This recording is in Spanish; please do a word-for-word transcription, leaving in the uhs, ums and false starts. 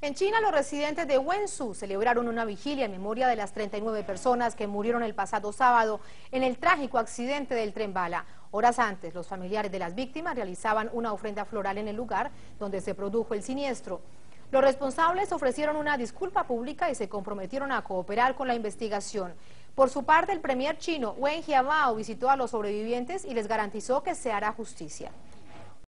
En China, los residentes de Wenzhou celebraron una vigilia en memoria de las treinta y nueve personas que murieron el pasado sábado en el trágico accidente del tren bala. Horas antes, los familiares de las víctimas realizaban una ofrenda floral en el lugar donde se produjo el siniestro. Los responsables ofrecieron una disculpa pública y se comprometieron a cooperar con la investigación. Por su parte, el premier chino Wenzhou visitó a los sobrevivientes y les garantizó que se hará justicia.